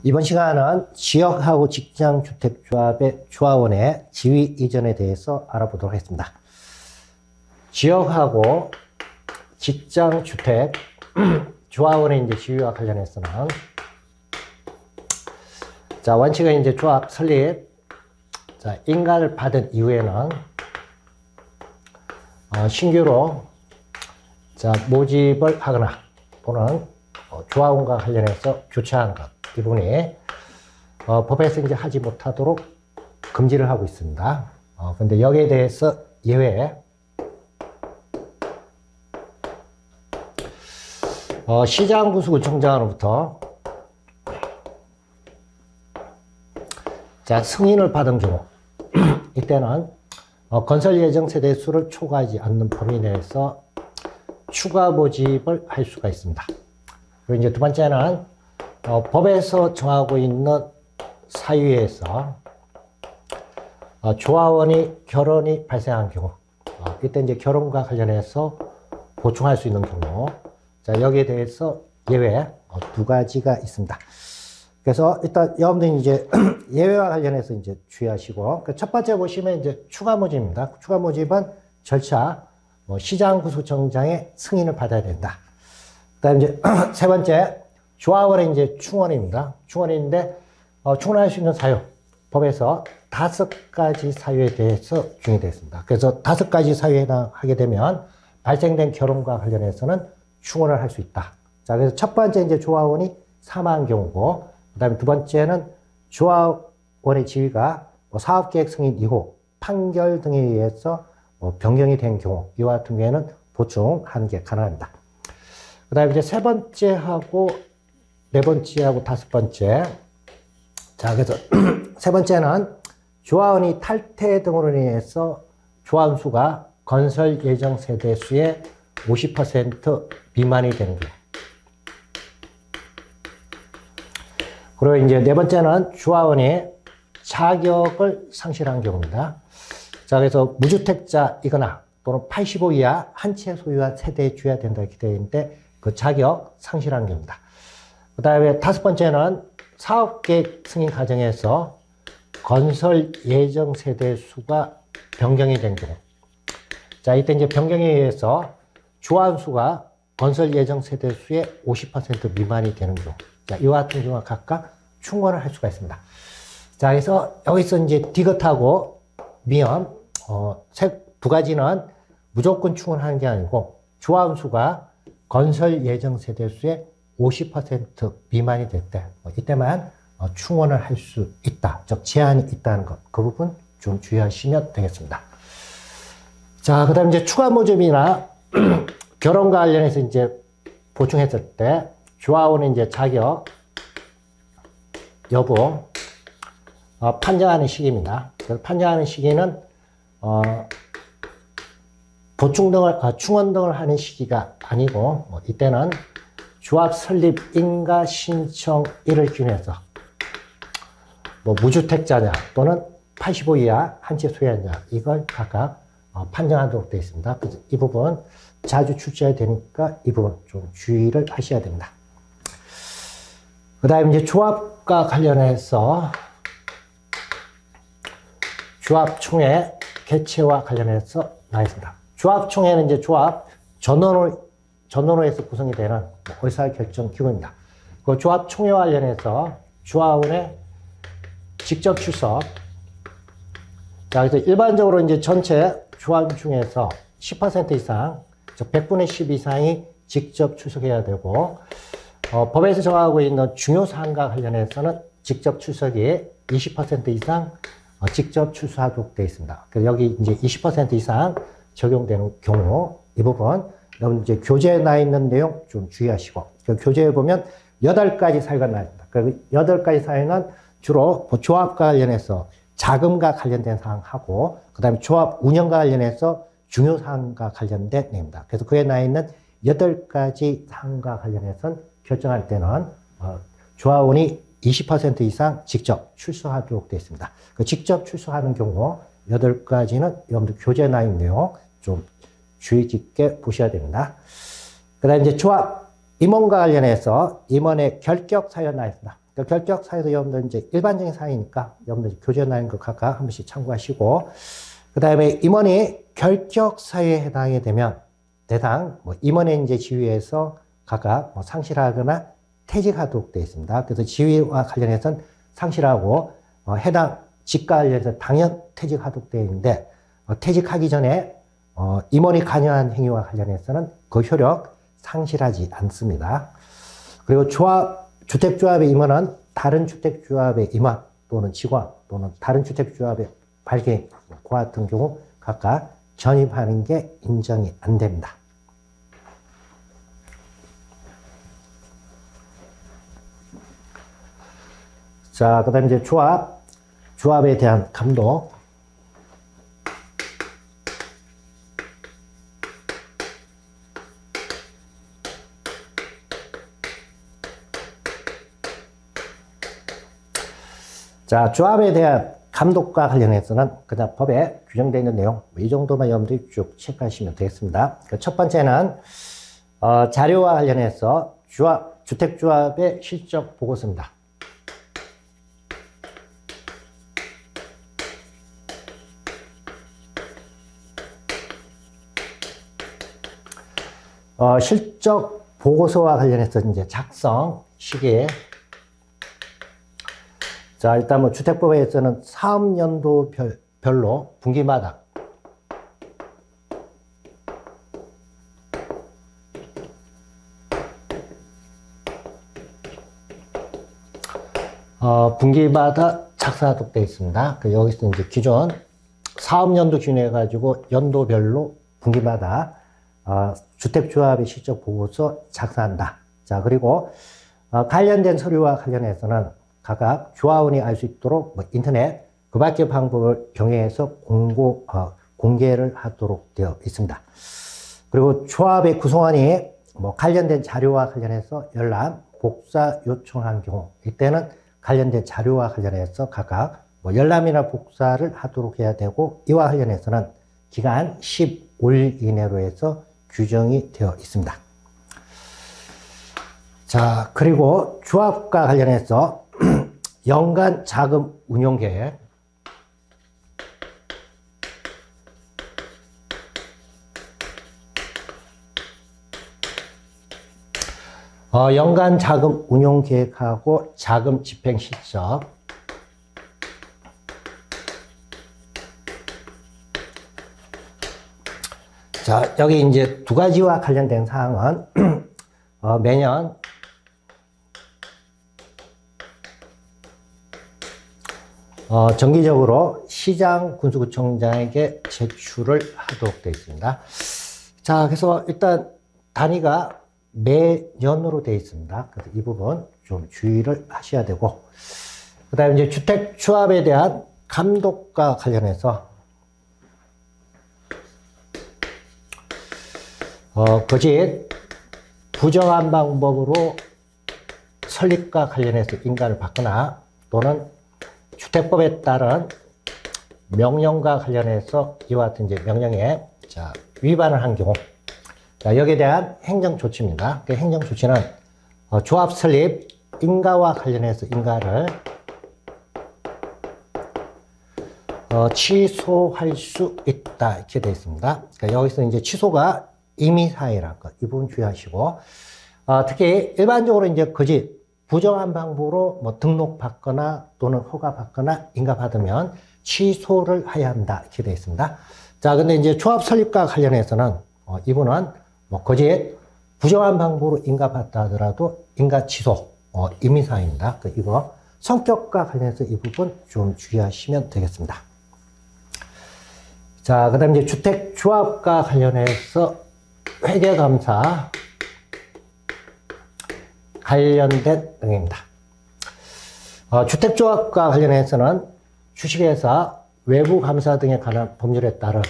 이번 시간은 지역하고 직장주택조합의 조합원의 지위 이전에 대해서 알아보도록 하겠습니다. 지역하고 직장주택 조합원의 이제 지위와 관련해서는 자, 원칙은 이제 조합 설립, 자, 인가를 받은 이후에는 신규로 자, 모집을 하거나 또는 조합원과 관련해서 교체하는 것, 이 부분이 법에서 이제 하지 못하도록 금지를 하고 있습니다. 근데 여기에 대해서 예외, 시장구수구청장으로부터 자, 승인을 받은 경우 이때는 건설 예정 세대 수를 초과하지 않는 범위 내에서 추가 모집을 할 수가 있습니다. 그리고 이제 두 번째는 법에서 정하고 있는 사유에서 조합원이 결혼이 발생한 경우, 이때 이제 결혼과 관련해서 보충할 수 있는 경우, 자, 여기에 대해서 예외 두 가지가 있습니다. 그래서 일단 여러분들이 이제 예외와 관련해서 이제 주의하시고, 첫 번째 보시면 이제 추가 모집입니다. 추가 모집은 절차, 시장구수청장의 승인을 받아야 된다. 그 다음에 이제 세 번째, 조합원의 이제 충원입니다. 충원인데, 충원할 수 있는 사유, 법에서 5가지 사유에 대해서 규정이 되어 있습니다. 그래서 5가지 사유에 해당하게 되면 발생된 결혼과 관련해서는 충원을 할 수 있다. 자, 그래서 첫 번째 이제 조합원이 사망한 경우고, 그 다음에 두 번째는 조합원의 지위가 사업계획 승인 이후 판결 등에 의해서 변경이 된 경우, 이와 같은 경우에는 보충하는 게 가능합니다. 그 다음에 이제 세 번째하고 네 번째하고 다섯 번째. 자, 그래서 세 번째는 조합원이 탈퇴 등으로 인해서 조합원 수가 건설 예정 세대 수의 50% 미만이 되는 경우. 그리고 이제 네 번째는 조합원이 자격을 상실한 경우입니다. 자, 그래서 무주택자이거나 또는 85 이하 한 채 소유한 세대에 줘야 된다 이렇게 되어 있는데 그 자격 상실한 경우입니다. 그 다음에 다섯 번째는 사업계획 승인 과정에서 건설 예정 세대 수가 변경이 된 경우. 자, 이때 이제 변경에 의해서 조합원 수가 건설 예정 세대 수의 50% 미만이 되는 경우. 자, 이와 같은 경우가 각각 충원을 할 수가 있습니다. 자, 그래서 여기서 이제 디귿하고 미연, 두 가지는 무조건 충원하는 게 아니고 조합원 수가 건설 예정 세대 수의 50% 미만이 될 때, 이때만 충원을 할 수 있다. 즉, 제한이 있다는 것. 그 부분 좀 주의하시면 되겠습니다. 자, 그 다음에 이제 추가 모집이나 결혼과 관련해서 이제 보충했을 때, 조합원의 이제 자격 여부, 판정하는 시기입니다. 그래서 판정하는 시기는, 보충 등을, 충원 등을 하는 시기가 아니고, 이때는 조합 설립 인가 신청일을 기준해서, 무주택자냐, 또는 85 이하 한 채 소유자냐, 이걸 각각 판정하도록 되어 있습니다. 그래서 이 부분 자주 출제해야 되니까 이 부분 좀 주의를 하셔야 됩니다. 그 다음에 이제 조합과 관련해서 조합총회 개최와 관련해서 나있습니다. 조합총회는 이제 조합 전원회에서 구성이 되는 의사결정 기구입니다. 그 조합총회와 관련해서 조합원의 직접 출석. 자, 그래서 일반적으로 이제 전체 조합 중에서 10% 이상, 즉 100분의 10 이상이 직접 출석해야 되고, 법에서 정하고 있는 중요 사항과 관련해서는 직접 출석이 20% 이상 직접 출석하도록 되어 있습니다. 그래서 여기 이제 20% 이상 적용되는 경우, 이 부분, 여러분 이제 교재에 나 있는 내용 좀 주의하시고, 그 교재에 보면 8가지 사유가 나 있습니다. 그 8가지 사유는 주로 조합과 관련해서 자금과 관련된 사항하고, 그 다음에 조합 운영과 관련해서 중요 사항과 관련된 내용입니다. 그래서 그에 나 있는 8가지 사항과 관련해서는 결정할 때는 조합원이 20% 이상 직접 출석하도록 되어 있습니다. 그 직접 출석하는 경우 8가지는 여러분들 교재에 나 있는 내용 좀 주의 깊게 보셔야 됩니다. 그 다음에 이제 조합 임원과 관련해서 임원의 결격 사유가 나 있습니다. 그 결격 사유도 여러분들 이제 일반적인 사유니까 여러분들 교재 나인 거 각각 한 번씩 참고하시고, 그 다음에 임원이 결격 사유에 해당이 되면 대상 뭐 임원의 이제 지위에서 각각 뭐 상실하거나 퇴직하도록 되어 있습니다. 그래서 지위와 관련해서는 상실하고 해당 직과 관련해서 당연 퇴직하도록 되어 있는데, 퇴직하기 전에 임원이 관여한 행위와 관련해서는 그 효력 상실하지 않습니다. 그리고 주택조합의 임원은 다른 주택조합의 임원 또는 직원 또는 다른 주택조합의 발기인 그와 같은 경우 각각 전입하는 게 인정이 안 됩니다. 자, 그 다음에 이제 조합에 대한 감독. 자, 조합에 대한 감독과 관련해서는 그냥 법에 규정되어 있는 내용, 이 정도만 여러분들이 쭉 체크하시면 되겠습니다. 첫 번째는 자료와 관련해서 주택조합의 실적 보고서입니다. 실적 보고서와 관련해서 이제 작성 시기. 자, 일단 뭐 주택법에서는 사업연도별로 분기마다 작성하도록 되어 있습니다. 여기서 이제 기존 사업연도 기준해 가지고 연도별로 분기마다 주택조합의 실적 보고서 작성한다. 자, 그리고 관련된 서류와 관련해서는 각각 조합원이 알 수 있도록 인터넷 그 밖의 방법을 병행해서 공개를 하도록 되어 있습니다. 그리고 조합의 구성원이 관련된 자료와 관련해서 열람, 복사 요청한 경우, 이때는 관련된 자료와 관련해서 각각 열람이나 복사를 하도록 해야 되고, 이와 관련해서는 기간 15일 이내로 해서 규정이 되어 있습니다. 자, 그리고 조합과 관련해서 연간 자금 운용 계획. 연간 자금 운용 계획하고 자금 집행 실적. 자, 여기 이제 두 가지와 관련된 사항은 매년 정기적으로 시장 군수구청장에게 제출을 하도록 되어 있습니다. 자, 그래서 일단 단위가 매년으로 되어 있습니다. 그래서 이 부분 좀 주의를 하셔야 되고, 그 다음에 이제 주택조합에 대한 감독과 관련해서 거짓 부정한 방법으로 설립과 관련해서 인가를 받거나 또는 주택법에 따른 명령과 관련해서 이와 같은 이제 명령에 위반을 한 경우, 여기에 대한 행정조치입니다. 그 행정조치는 조합 설립 인가와 관련해서 인가를 취소할 수 있다, 이렇게 되어 있습니다. 여기서 이제 취소가 임의사유라는 것, 이 부분 주의하시고, 특히 일반적으로 이제 거짓 부정한 방법으로 등록받거나 또는 허가받거나 인가받으면 취소를 해야 한다, 이렇게 되어 있습니다. 자, 근데 이제 조합 설립과 관련해서는 이분은 거짓 부정한 방법으로 인가받다 하더라도 인가 취소 임의사유입니다. 이거 성격과 관련해서 이 부분 좀 주의하시면 되겠습니다. 자, 그 다음에 이제 주택조합과 관련해서 회계감사 관련된 내용입니다. 주택조합과 관련해서는 주식회사 외부 감사 등에 관한 법률에 따른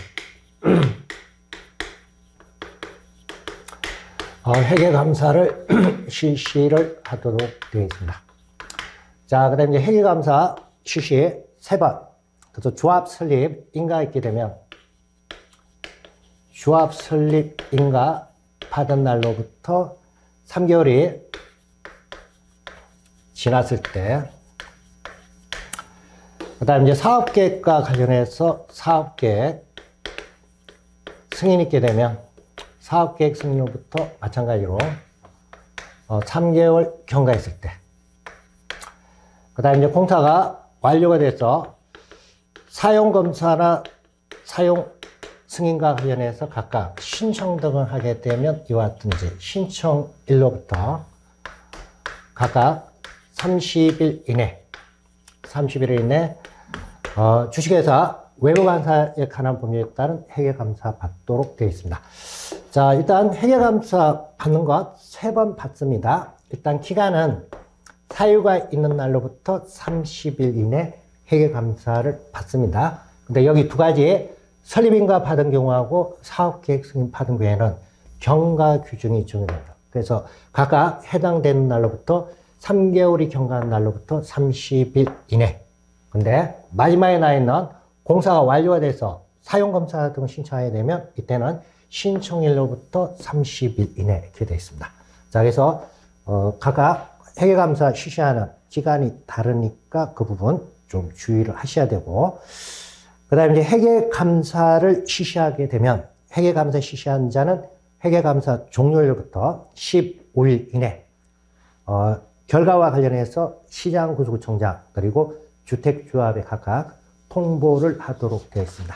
회계감사를 실시를 하도록 되어 있습니다. 자, 그 다음에 이제 회계감사 실시 3번. 그래서 조합 설립 인가 있게 되면 조합 설립 인가 받은 날로부터 3개월이 지났을 때, 그 다음 이제 사업계획과 관련해서 사업계획 승인 있게 되면 사업계획 승인으로부터 마찬가지로 3개월 경과했을 때, 그 다음 이제 공사가 완료가 돼서 사용검사나 사용 승인과 관련해서 각각 신청 등을 하게 되면 이와 같은 이제 신청일로부터 각각 30일 이내 주식회사 외부감사에 관한 법률에 따른 회계감사 받도록 되어 있습니다. 자, 일단 회계감사 받는 것 3번 받습니다. 일단 기간은 사유가 있는 날로부터 30일 이내 회계감사를 받습니다. 근데 여기 두 가지 설립인가 받은 경우하고 사업계획 승인 받은 경우에는 경과 규정이 적용됩니다. 그래서 각각 해당되는 날로부터 3개월이 경과한 날로부터 30일 이내. 근데 마지막에 나 있는 공사가 완료가 돼서 사용검사 등을 신청하게 되면 이때는 신청일로부터 30일 이내 이렇게 되어 있습니다. 자, 그래서 각각 회계감사 실시하는 기간이 다르니까 그 부분 좀 주의를 하셔야 되고, 그 다음에 이제 회계감사를 실시하게 되면 회계감사 실시한 자는 회계감사 종료일부터 15일 이내 결과와 관련해서 시장구조청장 그리고 주택조합에 각각 통보를 하도록 되어 있습니다.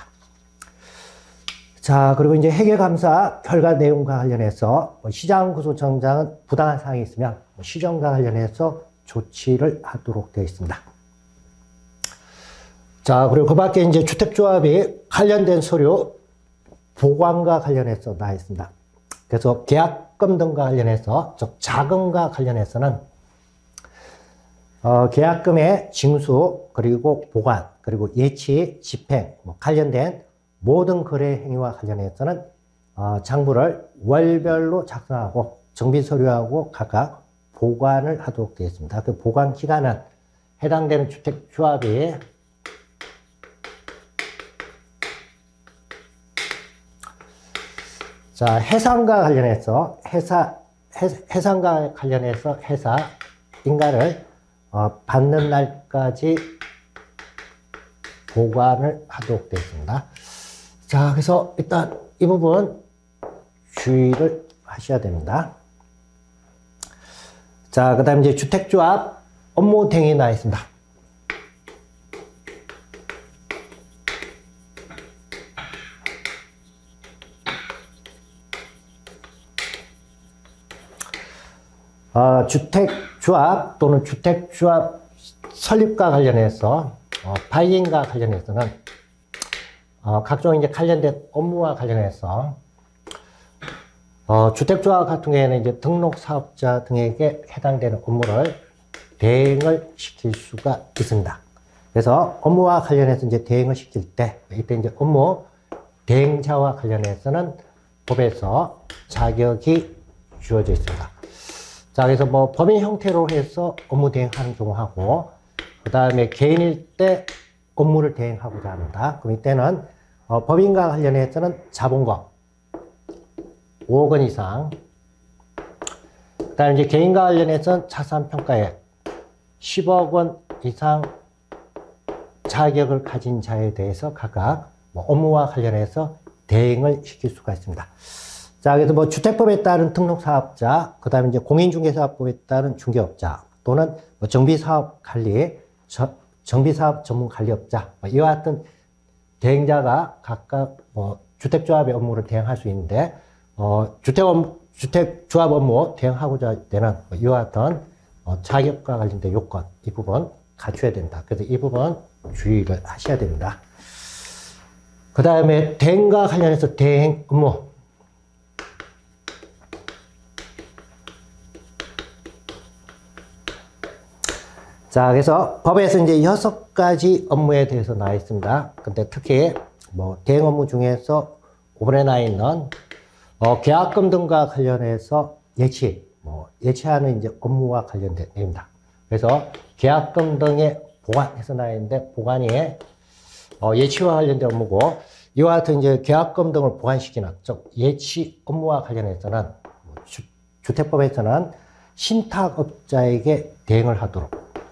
자, 그리고 이제 회계감사 결과 내용과 관련해서 시장구조청장은 부당한 사항이 있으면 시정과 관련해서 조치를 하도록 되어 있습니다. 자, 그리고 그 밖에 이제 주택조합이 관련된 서류 보관과 관련해서 나와 있습니다. 그래서 계약금 등과 관련해서, 즉 자금과 관련해서는 계약금의 징수, 그리고 보관, 그리고 예치, 집행, 관련된 모든 거래 행위와 관련해서는 장부를 월별로 작성하고 정비 서류하고 각각 보관을 하도록 되어 있습니다. 그 보관 기간은 해당되는 주택조합이 자, 해상과 관련해서 해상과 관련해서 회사 인가를 받는 날까지 보관을 하도록 되어 있습니다. 자, 그래서 일단 이 부분 주의를 하셔야 됩니다. 자, 그 다음에 이제 주택조합 업무 대행이 나와 있습니다. 주택조합 또는 주택조합 설립과 관련해서 바이인과 관련해서는 각종 이제 관련된 업무와 관련해서 주택조합 같은 경우에는 이제 등록 사업자 등에게 해당되는 업무를 대행을 시킬 수가 있습니다. 그래서 업무와 관련해서 이제 대행을 시킬 때 이때 이제 업무 대행자와 관련해서는 법에서 자격이 주어져 있습니다. 자, 그래서 뭐 법인 형태로 해서 업무 대행하는 경우하고, 그 다음에 개인일 때 업무를 대행하고자 합니다. 그럼 이때는 법인과 관련해서는 자본금 5억 원 이상, 그 다음에 이제 개인과 관련해서는 자산평가액 10억 원 이상 자격을 가진 자에 대해서 각각 업무와 관련해서 대행을 시킬 수가 있습니다. 자, 그래서 뭐 주택법에 따른 등록사업자, 그 다음에 이제 공인중개사업법에 따른 중개업자, 또는 뭐 정비사업 관리, 정비사업 전문 관리업자, 이와 같은 대행자가 각각 주택조합의 업무를 대행할 수 있는데, 주택조합 업무 대행하고자 할 때는 이와 같은 자격과 관련된 요건, 이 부분 갖춰야 된다. 그래서 이 부분 주의를 하셔야 됩니다. 그 다음에 대행과 관련해서 대행 업무. 자, 그래서 법에서 이제 6가지 업무에 대해서 나와 있습니다. 근데 특히 뭐 대행 업무 중에서 5번에 나와 있는 계약금 등과 관련해서 예치하는 이제 업무와 관련된 내용입니다. 그래서 계약금 등의 보관해서 나와 있는데, 보관이 예치와 관련된 업무고, 이와 같은 이제 계약금 등을 보관시키는, 즉 예치 업무와 관련해서는 주택법에서는 신탁업자에게 대행을 하도록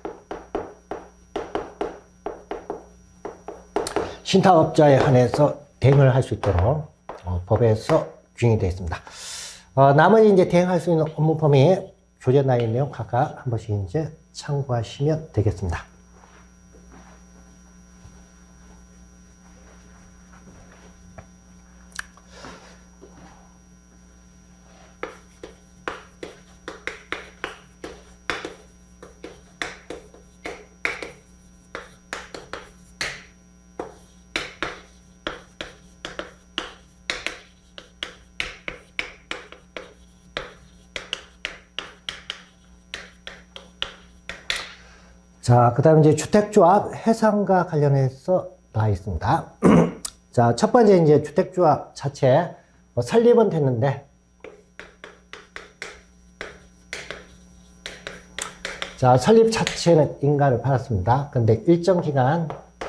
신탁업자에 한해서 대행을 할 수 있도록 법에서 규정이 되어 있습니다. 나머지 이제 대행할 수 있는 업무 범위 교재 나와 있는 내용 각각 한 번씩 이제 참고하시면 되겠습니다. 자, 그 다음에 이제 주택조합 해산과 관련해서 나와 있습니다. 자, 첫 번째 이제 주택조합 자체 설립은 됐는데, 자, 설립 자체는 인가를 받았습니다. 근데 일정 기간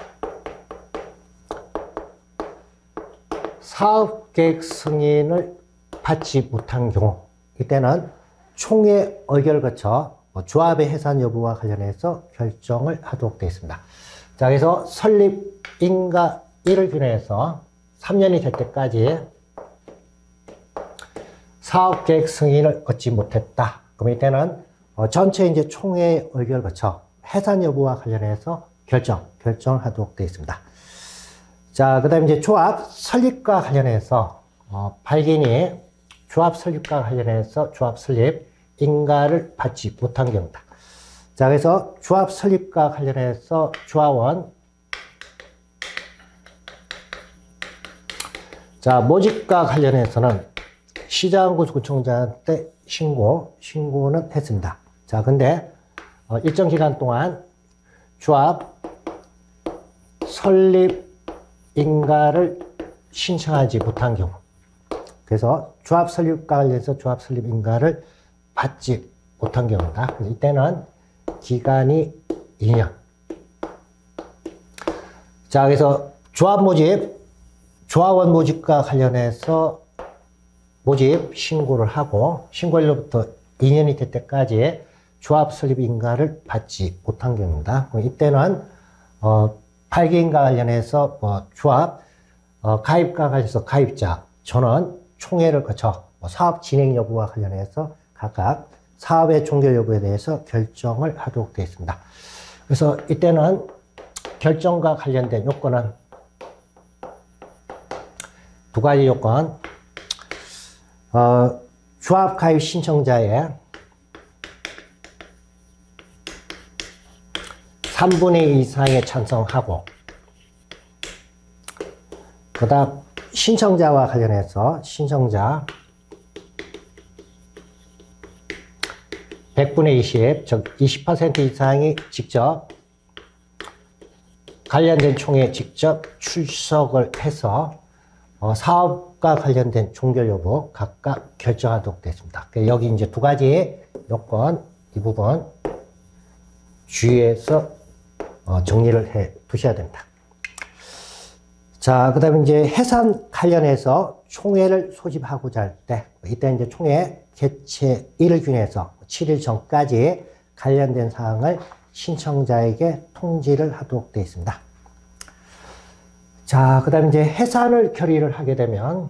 사업계획 승인을 받지 못한 경우, 이때는 총회 의결을 거쳐 조합의 해산 여부와 관련해서 결정을 하도록 되어 있습니다. 자, 그래서 설립 인가일을 기준해서 3년이 될 때까지 사업계획 승인을 얻지 못했다. 그럼 이때는 전체 이제 총회 의결을 거쳐 해산 여부와 관련해서 결정을 하도록 되어 있습니다. 자, 그 다음에 이제 조합 설립과 관련해서 발기인이 조합 설립과 관련해서 조합 설립 인가를 받지 못한 경우다. 자, 그래서 조합 설립과 관련해서 조합원, 자, 모집과 관련해서는 시장구청장한테 신고는 했습니다. 자, 근데 일정 기간 동안 조합 설립 인가를 신청하지 못한 경우, 그래서 조합 설립과 관련해서 조합 설립 인가를 받지 못한 경우다. 이때는 기간이 2년. 자, 그래서 조합 모집, 조합원 모집과 관련해서 모집 신고를 하고 신고일로부터 2년이 될 때까지 조합 설립 인가를 받지 못한 경우입니다. 이때는 발기인과 관련해서 조합 가입과 관련해서 가입자 전원 총회를 거쳐 사업 진행 여부와 관련해서 각각 사업의 종결 여부에 대해서 결정을 하도록 되어 있습니다. 그래서 이때는 결정과 관련된 요건은 두 가지 요건, 조합 가입 신청자의 3분의 2 이상에 찬성하고, 그 다음 신청자와 관련해서 신청자 100분의 20, 즉 20% 이상이 직접 관련된 총회에 직접 출석을 해서 사업과 관련된 종결 여부 각각 결정하도록 되었습니다. 여기 이제 두 가지 요건, 이 부분 주의해서 정리를 해 두셔야 됩니다. 자, 그 다음에 이제 해산 관련해서 총회를 소집하고자 할 때, 이때 이제 총회 개최일을 기준해서 7일 전까지 관련된 사항을 신청자에게 통지를 하도록 되어 있습니다. 자, 그 다음에 이제 해산을 결의를 하게 되면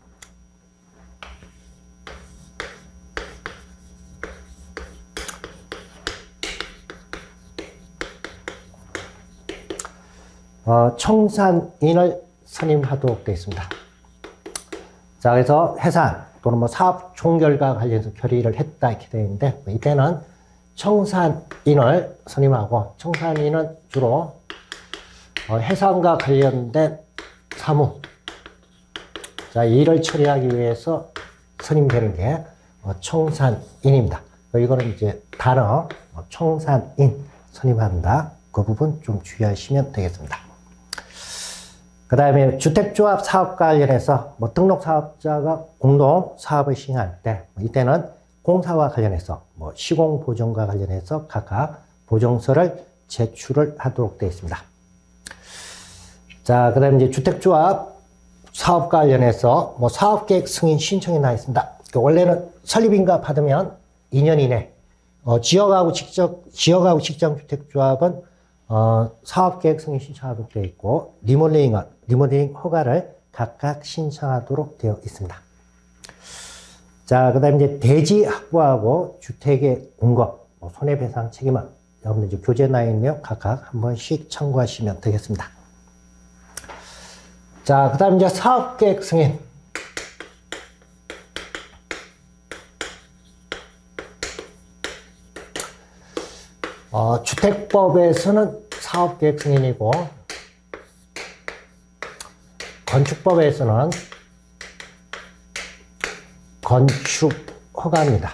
청산인을 선임하도록 되어 있습니다. 자, 그래서 해산 또는 뭐 사업 종결과 관련해서 결의를 했다 이렇게 되어 있는데, 이때는 청산인을 선임하고, 청산인은 주로 해산과 관련된 사무, 자, 일을 처리하기 위해서 선임되는 게 청산인입니다. 이거는 이제 단어 청산인 선임한다. 그 부분 좀 주의하시면 되겠습니다. 그 다음에 주택조합 사업과 관련해서 등록 사업자가 공동 사업을 시행할 때, 이때는 공사와 관련해서 시공 보정과 관련해서 각각 보정서를 제출을 하도록 되어 있습니다. 자, 그 다음에 이제 주택조합 사업과 관련해서 사업계획 승인 신청이 나와 있습니다. 원래는 설립인가 받으면 2년 이내 지역하고 직장주택조합은 사업계획 승인 신청하도록 되어 있고, 리모델링 허가를 각각 신청하도록 되어 있습니다. 자, 그 다음에 이제 대지 확보하고 주택의 공급, 손해배상 책임은 여러분들 이제 교재 나 있는 각각 한 번씩 참고하시면 되겠습니다. 자, 그 다음에 이제 사업계획 승인. 주택법에서는 사업계획 승인이고, 건축법에서는 건축 허가입니다.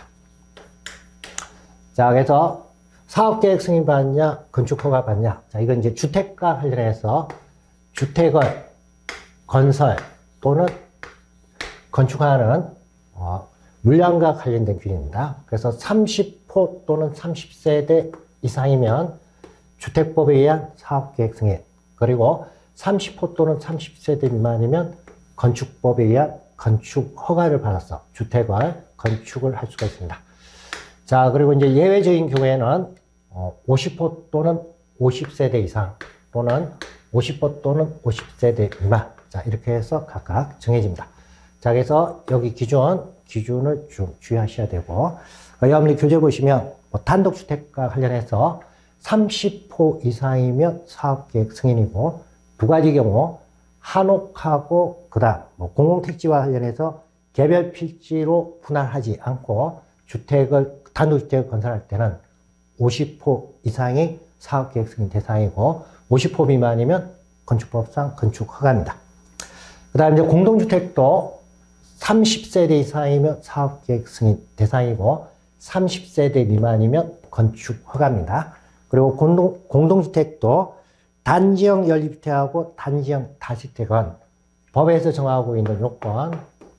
자, 그래서 사업계획 승인 받냐, 건축 허가 받냐. 자, 이건 이제 주택과 관련해서 주택을 건설 또는 건축하는 물량과 관련된 규정입니다. 그래서 30호 또는 30세대 이상이면 주택법에 의한 사업계획 승인, 그리고 30호 또는 30세대 미만이면 건축법에 의한 건축 허가를 받아서 주택을 건축을 할 수가 있습니다. 자, 그리고 이제 예외적인 경우에는 50호 또는 50세대 이상 또는 50호 또는 50세대 미만. 자, 이렇게 해서 각각 정해집니다. 자, 그래서 여기 기준을 좀 주의하셔야 되고, 여러분들 교재 보시면 단독주택과 관련해서 30호 이상이면 사업계획 승인이고, 두 가지 경우 한옥하고 그다음 공공택지와 관련해서 개별 필지로 분할하지 않고 단독주택을 건설할 때는 50호 이상이 사업계획 승인 대상이고, 50호 미만이면 건축법상 건축 허가입니다. 그 다음에 이제 공동주택도 30세대 이상이면 사업계획 승인 대상이고, 30세대 미만이면 건축 허가입니다. 그리고 공동주택도 단지형 연립주택하고 단지형 다주택은 법에서 정하고 있는 요건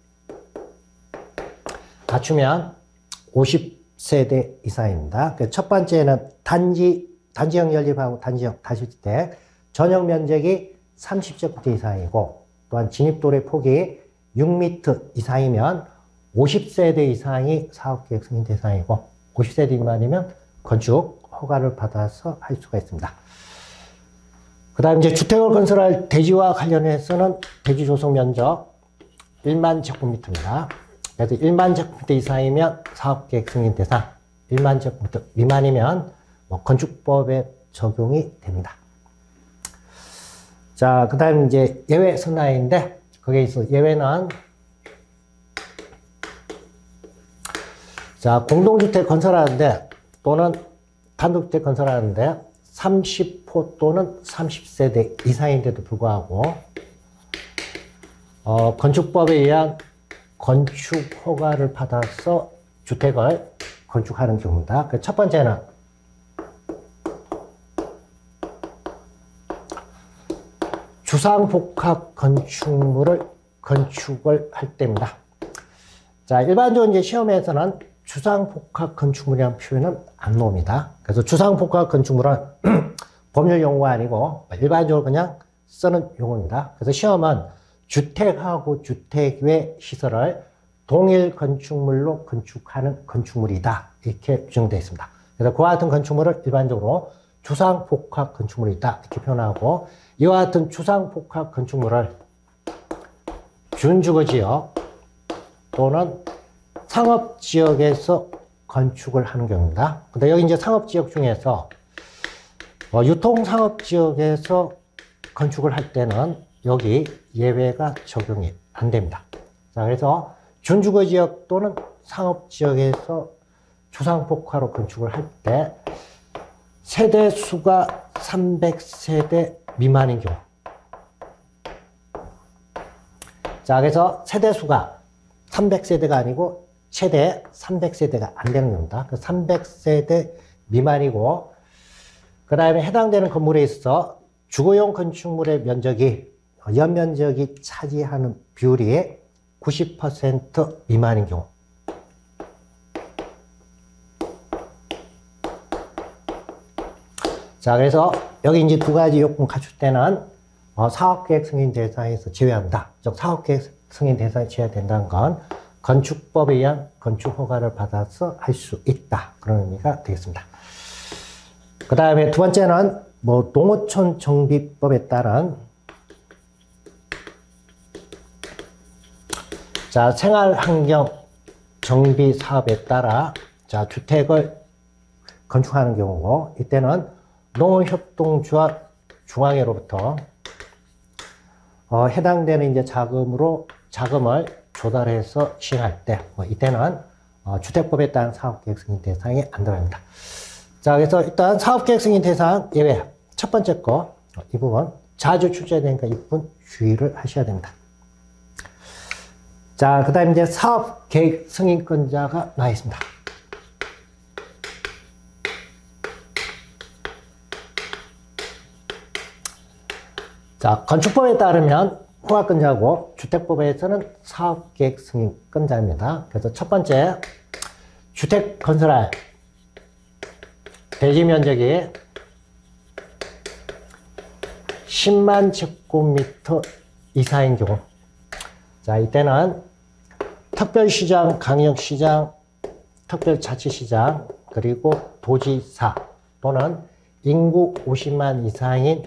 갖추면 50세대 이상입니다. 첫 번째는 단지형 연립하고 단지형 다주택 전용 면적이 30제곱미터 이상이고, 또한 진입도로의 폭이 6m 이상이면 50세대 이상이 사업계획 승인 대상이고, 50세대 미만이면 건축 허가를 받아서 할 수가 있습니다. 그 다음 이제 주택을 건설할 대지와 관련해서는 대지 조성 면적 1만 제곱미터입니다. 그래서 1만 제곱미터 이상이면 사업계획 승인 대상, 1만 제곱미터 미만이면 건축법에 적용이 됩니다. 자, 그 다음 이제 예외 선라인인데, 거기에 있어 예외는, 자, 공동주택 건설하는데 또는 단독주택 건설하는데 30호 또는 30세대 이상인데도 불구하고 건축법에 의한 건축 허가를 받아서 주택을 건축하는 경우입니다. 첫 번째는 주상복합 건축물을 건축을 할 때입니다. 자, 일반적으로 이제 시험에서는 주상복합 건축물이라는 표현은 안 나옵니다. 그래서 주상복합 건축물은 법률 용어가 아니고 일반적으로 그냥 쓰는 용어입니다. 그래서 시험은 주택하고 주택 외 시설을 동일 건축물로 건축하는 건축물이다, 이렇게 규정되어 있습니다. 그래서 그와 같은 건축물을 일반적으로 주상복합 건축물이다, 이렇게 표현하고, 이와 같은 주상복합 건축물을 준주거지역 또는 상업지역에서 건축을 하는 경우입니다. 근데 여기 이제 상업지역 중에서 유통상업지역에서 건축을 할 때는 여기 예외가 적용이 안 됩니다. 자, 그래서 준주거지역 또는 상업지역에서 주상복합으로 건축을 할 때 세대 수가 300세대 미만인 경우. 자, 그래서 세대 수가 300세대가 아니고 최대 300세대가 안 되는 겁니다. 300세대 미만이고, 그 다음에 해당되는 건물에 있어서 주거용 건축물의 면적이, 연면적이 차지하는 비율이 90% 미만인 경우. 자, 그래서 여기 이제 두 가지 요건 갖출 때는 사업계획 승인 대상에서 제외합니다. 즉, 사업계획 승인 대상에 제외된다는 건 건축법에 의한 건축 허가를 받아서 할 수 있다. 그런 의미가 되겠습니다. 그 다음에 두 번째는 뭐 농어촌 정비법에 따른 자, 생활환경 정비 사업에 따라 자, 주택을 건축하는 경우고 이때는 농업협동조합 중앙회로부터 해당되는 이제 자금을 조달해서 시행할 때 이때는 주택법에 따른 사업계획 승인 대상에 안 들어갑니다. 자, 그래서 일단 사업계획 승인 대상 예외 첫 번째 거 이 부분 자주 출제되니까 이 부분 주의를 하셔야 됩니다. 자, 그 다음에 이제 사업계획 승인권자가 나와 있습니다. 자, 건축법에 따르면 허가권자고 주택법에서는 사업계획 승인권자입니다. 그래서 첫 번째 주택 건설할 대지 면적이 10만 제곱미터 이상인 경우 자, 이때는 특별시장, 강역시장, 특별자치시장, 그리고 도지사 또는 인구 50만 이상인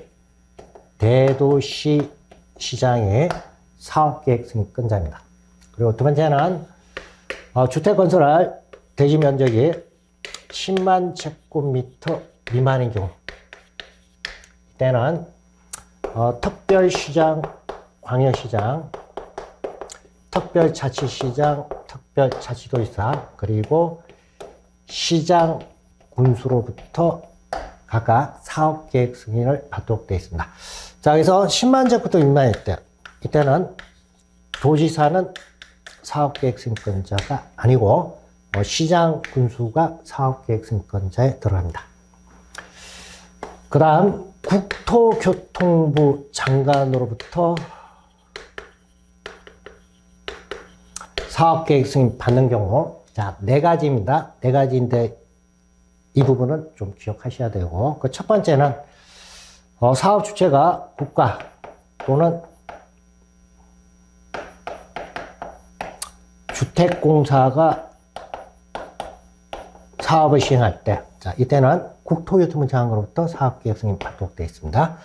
대도시 시장의 사업계획 승인권자입니다. 그리고 두 번째는 주택 건설할 대지 면적이 10만 제곱미터 미만인 경우 이때는 특별시장, 광역시장, 특별자치시장, 특별자치도지사 그리고 시장 군수로부터 각각 사업계획 승인을 받도록 되어 있습니다. 자, 그래서 10만 제곱미터 미만일 때 이때는 도지사는 사업계획 승인권자가 아니고 시장 군수가 사업계획 승인권자에 들어갑니다. 그 다음 국토교통부 장관으로부터 사업계획 승인 받는 경우 자, 네 가지입니다. 네 가지인데 이 부분은 좀 기억하셔야 되고 그 첫 번째는 사업 주체가 국가 또는 주택공사가 사업을 시행할 때 자, 이때는 국토교통부 장관으로부터 사업계획 승인 받도록 되어 있습니다.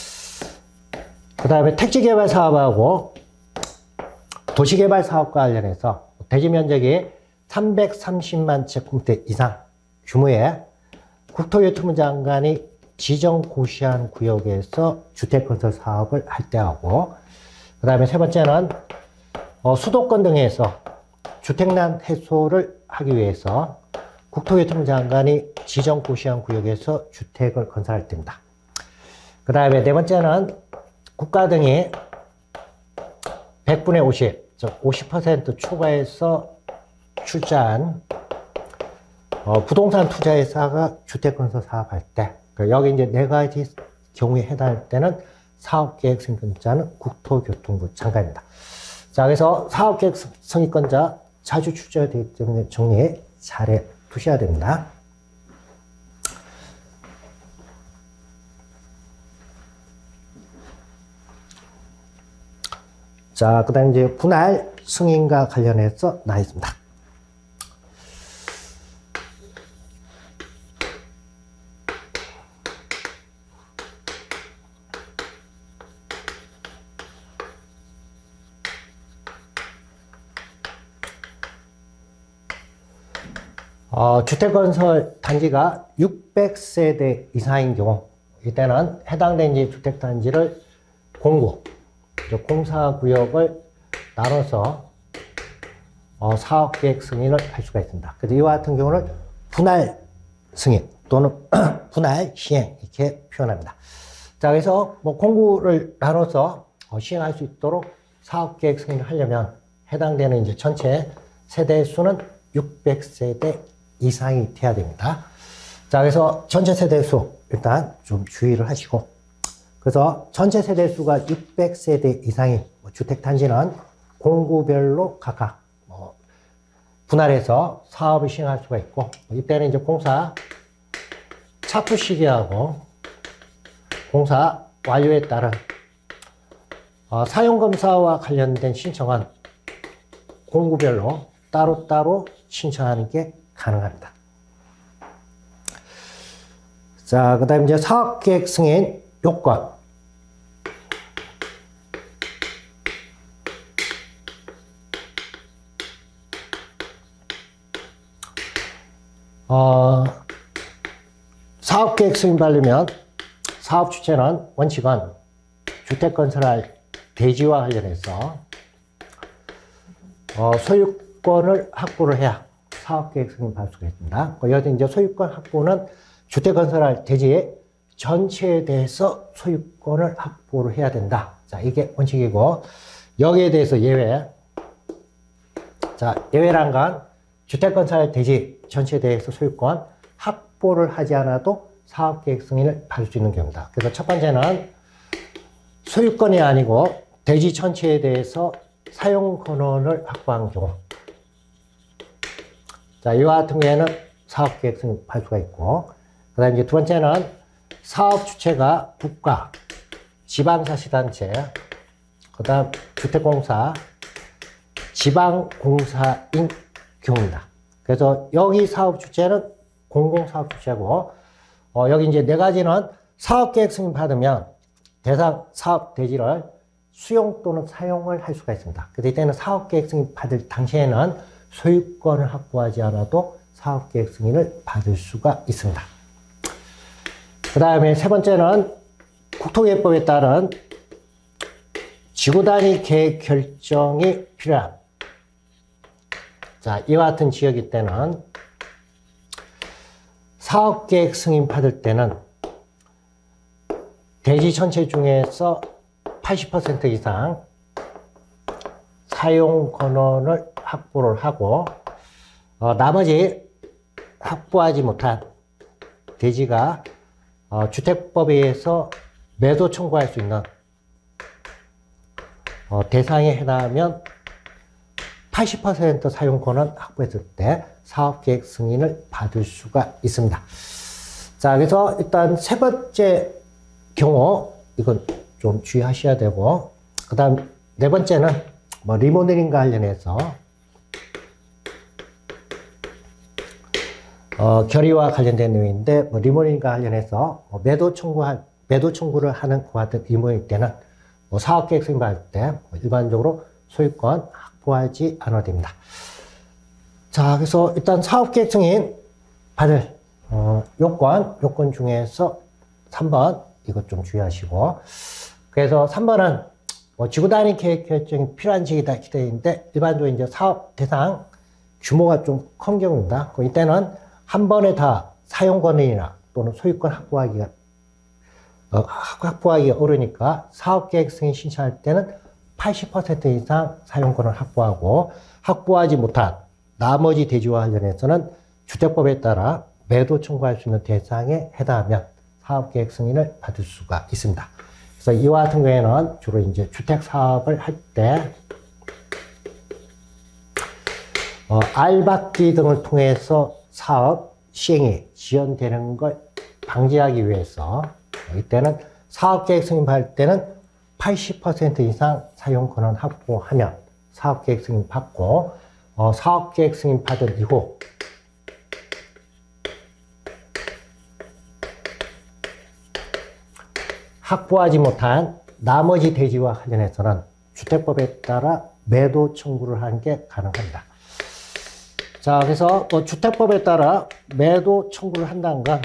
그 다음에 택지개발 사업하고 도시개발 사업과 관련해서 대지 면적이 330만 제곱미터 이상 규모의 국토교통부 장관이 지정 고시한 구역에서 주택건설 사업을 할 때 하고 그 다음에 세 번째는 수도권 등에서 주택난 해소를 하기 위해서 국토교통부 장관이 지정 고시한 구역에서 주택을 건설할 때입니다. 그 다음에 네 번째는 국가 등이 100분의 50, 즉 50% 초과해서 출자한 부동산 투자회사가 주택건설 사업할 때 여기 이제 네 가지 경우에 해당할 때는 사업계획 승인권자는 국토교통부 장관입니다. 자, 그래서 사업계획 승인권자 자주 출제되기 때문에 정리 잘해 두셔야 됩니다. 자, 그 다음 이제 분할 승인과 관련해서 나와 있습니다. 주택건설 단지가 600세대 이상인 경우 이때는 해당된 주택단지를 공구, 공사구역을 나눠서 사업계획 승인을 할 수가 있습니다. 그래서 이와 같은 경우는 분할 승인 또는 분할 시행 이렇게 표현합니다. 자, 그래서 공구를 나눠서 시행할 수 있도록 사업계획 승인을 하려면 해당되는 전체 세대 수는 600세대 이상이 돼야 됩니다. 자, 그래서 전체 세대 수 일단 좀 주의를 하시고 그래서 전체 세대 수가 600세대 이상인 주택단지는 공구별로 각각 분할해서 사업을 시행할 수가 있고 이때는 공사 착수 시기하고 공사 완료에 따른 사용검사와 관련된 신청은 공구별로 따로따로 신청하는 게 가능합니다. 자, 그 다음 이제 사업계획 승인 요건. 사업계획 승인 받으면 사업 주체는 원칙은 주택건설할 대지와 관련해서 소유권을 확보를 해야 사업계획 승인 받을 수가 있습니다. 여기 이제 소유권 확보는 주택건설할 대지 전체에 대해서 소유권을 확보를 해야 된다. 자, 이게 원칙이고, 여기에 대해서 예외. 자, 예외란 건 주택건설할 대지 전체에 대해서 소유권 확보를 하지 않아도 사업계획 승인을 받을 수 있는 경우다. 그래서 첫 번째는 소유권이 아니고 대지 전체에 대해서 사용 권한을 확보한 경우. 자, 이와 같은 경우에는 사업계획 승인 받을 수가 있고, 그 다음에 이제 두 번째는 사업 주체가 국가, 지방자치단체, 그 다음 주택공사, 지방공사인 경우입니다. 그래서 여기 사업 주체는 공공사업 주체고, 여기 이제 네 가지는 사업계획 승인 받으면 대상 사업 대지를 수용 또는 사용을 할 수가 있습니다. 그래서 이때는 사업계획 승인 받을 당시에는 소유권을 확보하지 않아도 사업계획 승인을 받을 수가 있습니다. 그 다음에 세 번째는 국토계획법에 따른 지구단위 계획 결정이 필요한, 자, 이와 같은 지역일 때는 사업계획 승인 받을 때는 대지 전체 중에서 80% 이상 사용 권한을 확보를 하고, 나머지 확보하지 못한 대지가 주택법에 의해서 매도 청구할 수 있는 대상에 해당하면 80% 사용권을 확보했을 때 사업계획 승인을 받을 수가 있습니다. 자, 그래서 일단 세 번째 경우, 이건 좀 주의하셔야 되고, 그 다음 네 번째는 리모델링과 관련해서 결의와 관련된 내용인데, 리모델링과 관련해서 매도 청구를 하는 그와 같은 리모델링 때는 사업계획 승인 받을 때 일반적으로 소유권 확보하지 않아도 됩니다. 자, 그래서 일단 사업계획 승인 받을 요건 중에서 3번, 이것 좀 주의하시고, 그래서 3번은 지구단위 계획 결정이 필요한 지역이다 기대인데, 일반적으로 이제 사업 대상 규모가 좀 큰 경우입니다. 이때는 한 번에 다 사용권이나 또는 소유권 확보하기가 어려우니까 사업계획 승인 신청할 때는 80% 이상 사용권을 확보하고, 확보하지 못한 나머지 대지와 관련해서는 주택법에 따라 매도 청구할 수 있는 대상에 해당하면 사업계획 승인을 받을 수가 있습니다. 그래서 이와 같은 경우에는 주로 이제 주택 사업을 할 때 알박기 등을 통해서 사업 시행이 지연되는 걸 방지하기 위해서 이때는 사업계획 승인 받을 때는 80% 이상 사용권을 확보하면 사업계획 승인 받고, 사업계획 승인 받은 이후 확보하지 못한 나머지 대지와 관련해서는 주택법에 따라 매도 청구를 하는 게 가능합니다. 자, 그래서 주택법에 따라 매도 청구를 한다는 건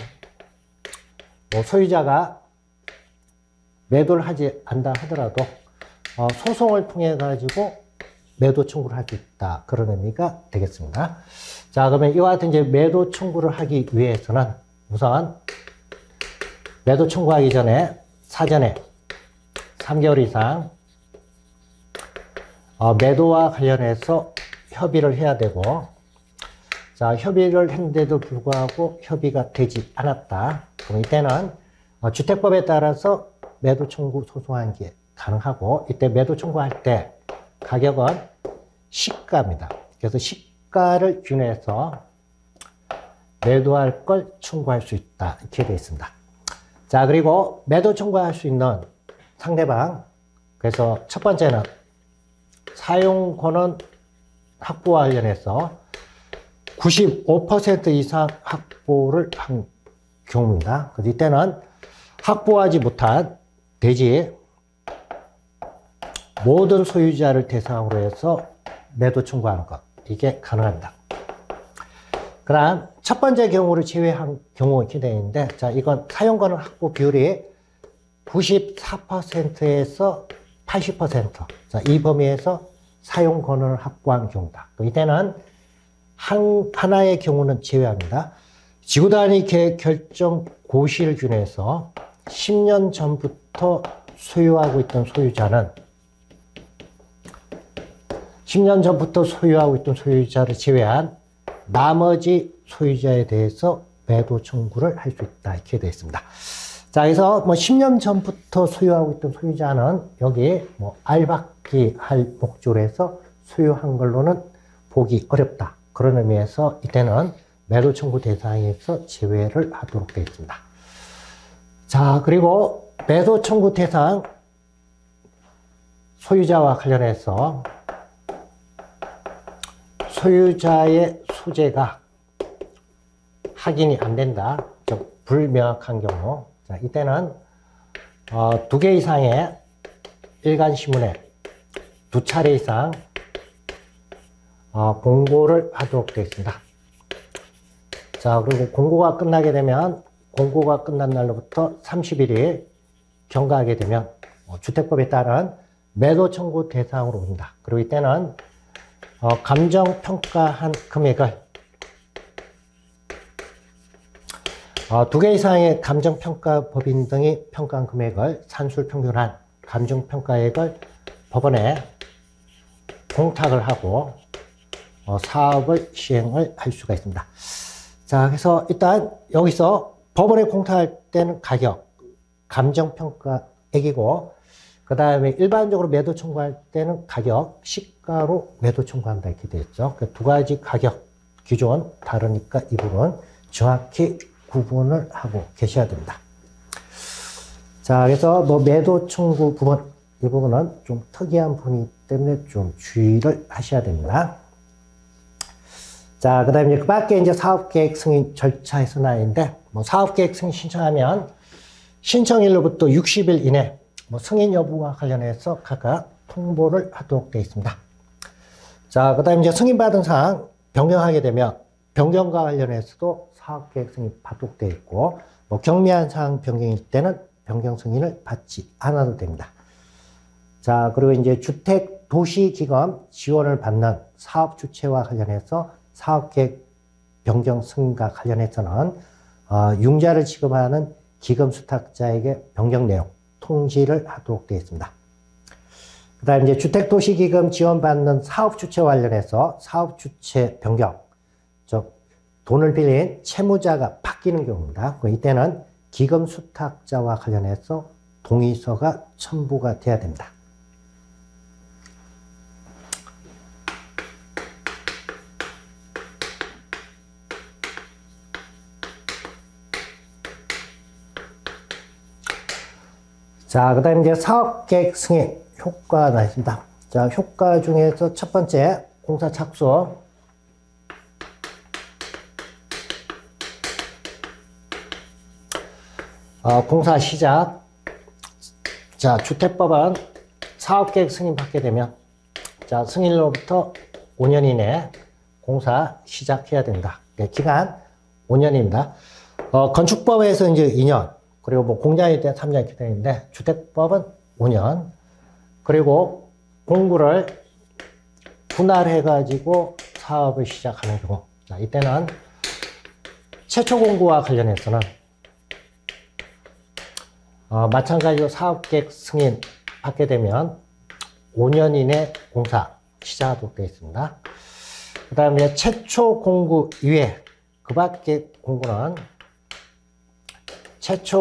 소유자가 매도를 하지 않다 하더라도 소송을 통해 가지고 매도 청구를 할 수 있다, 그런 의미가 되겠습니다. 자, 그러면 이와 같은 이제 매도 청구를 하기 위해서는 우선 매도 청구하기 전에 사전에 3개월 이상 매도와 관련해서 협의를 해야 되고, 자, 협의를 했는데도 불구하고 협의가 되지 않았다. 그럼 이때는 주택법에 따라서 매도 청구 소송하는 게 가능하고, 이때 매도 청구할 때 가격은 시가입니다. 그래서 시가를 기준해서 매도할 걸 청구할 수 있다, 이렇게 되어 있습니다. 자, 그리고 매도 청구할 수 있는 상대방, 그래서 첫 번째는 사용권은 확보와 관련해서 95% 이상 확보를 한 경우입니다. 그래서 이때는 확보하지 못한 대지 모든 소유자를 대상으로 해서 매도 청구하는 것, 이게 가능합니다. 그럼 첫 번째 경우를 제외한 경우 이렇게 되어 있는데, 자, 이건 사용권은 확보 비율이 94%에서 80%. 자, 이 범위에서 사용 권한을 확보한 경우다. 이때는 하나의 경우는 제외합니다. 지구단위 계획 결정 고시를 기준해서 10년 전부터 소유하고 있던 소유자는 10년 전부터 소유하고 있던 소유자를 제외한 나머지 소유자에 대해서 매도 청구를 할 수 있다. 이렇게 되어 있습니다. 자, 그래서 10년 전부터 소유하고 있던 소유자는 여기 알박기 할 목적으로 해서 소유한 걸로는 보기 어렵다. 그런 의미에서 이때는 매도 청구 대상에서 제외를 하도록 되어 있습니다. 자, 그리고 매도 청구 대상 소유자와 관련해서 소유자의 소재가 확인이 안 된다. 즉 불명확한 경우. 자, 이때는 2개 이상의 일간신문에 2차례 이상 공고를 하도록 되어 있습니다. 자, 그리고 공고가 끝나게 되면 공고가 끝난 날로부터 30일이 경과하게 되면 주택법에 따른 매도 청구 대상으로 옵니다. 그리고 이때는 감정평가한 금액을 2개 이상의 감정평가법인 등이 평가한 금액을 산술평균한 감정평가액을 법원에 공탁을 하고 사업을 시행을 할 수가 있습니다. 자, 그래서 일단 여기서 법원에 공탁할 때는 가격, 감정평가액이고, 그 다음에 일반적으로 매도 청구할 때는 가격, 시가로 매도 청구한다 이렇게 되어 있죠. 그 두 가지 가격 기준 다르니까 이 부분 정확히 구분을 하고 계셔야 됩니다. 자, 그래서 매도 청구 부분, 이 부분은 좀 특이한 부분이기 때문에 좀 주의를 하셔야 됩니다. 자, 그 다음에 그 밖에 이제 사업계획 승인 절차에서 나있는데, 사업계획 승인 신청하면 신청일로부터 60일 이내 승인 여부와 관련해서 각각 통보를 하도록 되어 있습니다. 자, 그 다음에 이제 승인받은 사항 변경하게 되면 변경과 관련해서도 사업계획 승인 받도록 되어 있고, 경미한 사항 변경일 때는 변경 승인을 받지 않아도 됩니다. 자, 그리고 이제 주택도시기금 지원을 받는 사업 주체와 관련해서 사업계획 변경 승인과 관련해서는 융자를 지급하는 기금 수탁자에게 변경 내용 통지를 하도록 되어 있습니다. 그 다음에 이제 주택도시기금 지원받는 사업주체와 관련해서 사업주체 변경, 즉 돈을 빌린 채무자가 바뀌는 경우입니다. 이때는 기금 수탁자와 관련해서 동의서가 첨부가 돼야 됩니다. 자, 그 다음에 이제 사업계획 승인 효과가 나 있습니다. 자, 효과 중에서 첫 번째, 공사 착수. 공사 시작. 자, 주택법은 사업계획 승인 받게 되면, 자, 승인으로부터 5년 이내 공사 시작해야 된다. 기간 5년입니다. 건축법에서 이제 2년, 그리고 공장일 때 3년 이렇게 되는데, 주택법은 5년, 그리고 공구를 분할해가지고 사업을 시작하는 경우. 자, 이때는 최초 공구와 관련해서는 마찬가지로 사업계획 승인 받게 되면 5년 이내 공사 시작하도록 되어 있습니다. 그 다음에 최초 공구 이외, 그 밖의 공구는 최초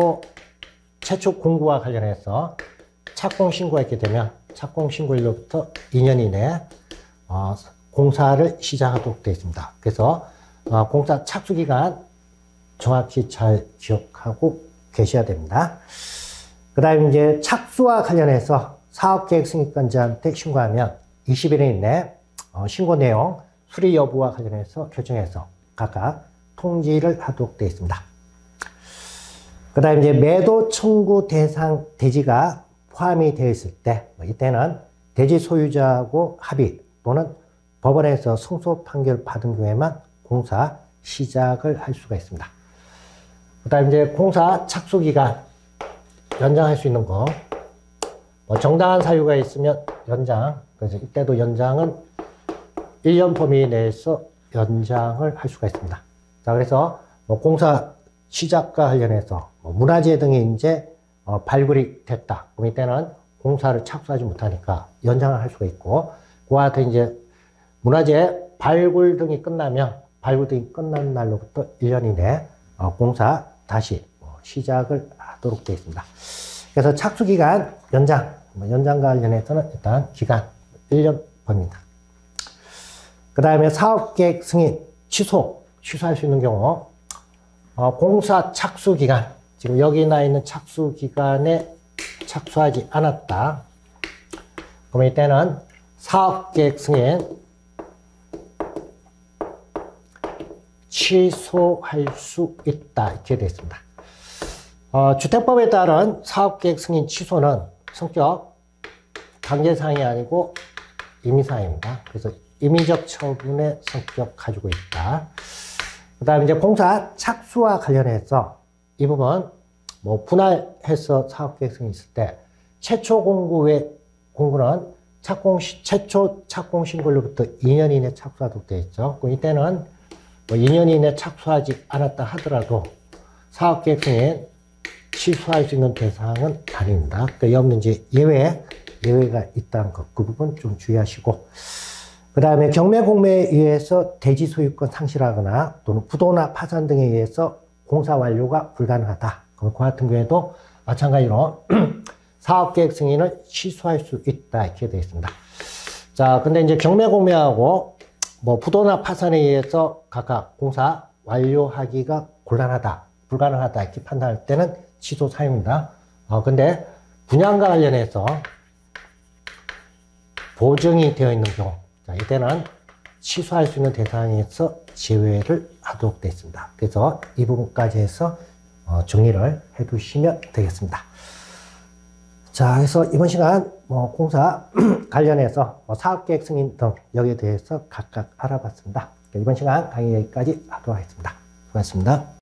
공구와 관련해서 착공 신고했게 되면 착공 신고일로부터 2년 이내 공사를 시작하도록 되어 있습니다. 그래서 공사 착수 기간 정확히 잘 기억하고 계셔야 됩니다. 그 다음에 이제 착수와 관련해서 사업계획 승인권자한테 신고하면 20일 이내 신고 내용, 수리 여부와 관련해서 결정해서 각각 통지를 하도록 되어 있습니다. 그 다음에 이제 매도 청구 대상 대지가 포함이 되어 있을 때, 이때는 대지 소유자하고 합의 또는 법원에서 승소 판결 받은 경우에만 공사 시작을 할 수가 있습니다. 그 다음에 이제 공사 착수 기간 연장할 수 있는 거, 정당한 사유가 있으면 연장, 그래서 이때도 연장은 1년 범위 내에서 연장을 할 수가 있습니다. 자, 그래서 공사 시작과 관련해서 문화재 등이 이제 발굴이 됐다. 그럼 이때는 공사를 착수하지 못하니까 연장을 할 수가 있고, 그와 같은 이제 문화재 발굴 등이 끝나면 발굴 등이 끝난 날로부터 1년 이내 공사 다시 시작을 하도록 되어 있습니다. 그래서 착수 기간 연장, 연장과 관련해서는 일단 기간 1년 범위입니다. 그 다음에 사업계획 승인 취소할 수 있는 경우, 공사 착수 기간, 지금 여기 나 있는 착수 기간에 착수하지 않았다. 그러면 이때는 사업계획 승인 취소할 수 있다. 이렇게 되어 있습니다. 주택법에 따른 사업계획 승인 취소는 성격 강제사항이 아니고 임의사항입니다. 그래서 임의적 처분의 성격 가지고 있다. 그 다음에 이제 공사 착수와 관련해서 이 부분 분할해서 사업계획 승인이 있을 때 최초 공구의 공구는 최초 착공 신고일로부터 2년 이내 착수하도록 되어 있죠. 그럼 이때는 2년 이내 착수하지 않았다 하더라도 사업계획 승인 취소할 수 있는 대상은 아닙니다. 그러니까 여기는 이제 예외가 있다는 것, 그 부분 좀 주의하시고, 그 다음에 경매 공매에 의해서 대지 소유권 상실하거나 또는 부도나 파산 등에 의해서 공사 완료가 불가능하다. 그럼 그 같은 경우에도 마찬가지로 사업계획 승인을 취소할 수 있다. 이렇게 되어 있습니다. 자, 근데 이제 경매 공매하고 부도나 파산에 의해서 각각 공사 완료하기가 곤란하다, 불가능하다 이렇게 판단할 때는 취소 사유입니다. 근데 분양과 관련해서 보증이 되어 있는 경우, 자, 이때는 취소할 수 있는 대상에서 제외를 하도록 되어 있습니다. 그래서 이 부분까지 해서 정리를 해 두시면 되겠습니다. 자, 그래서 이번 시간 공사 관련해서 사업계획 승인 등 여기에 대해서 각각 알아봤습니다. 이번 시간 강의 여기까지 하도록 하겠습니다. 수고하셨습니다.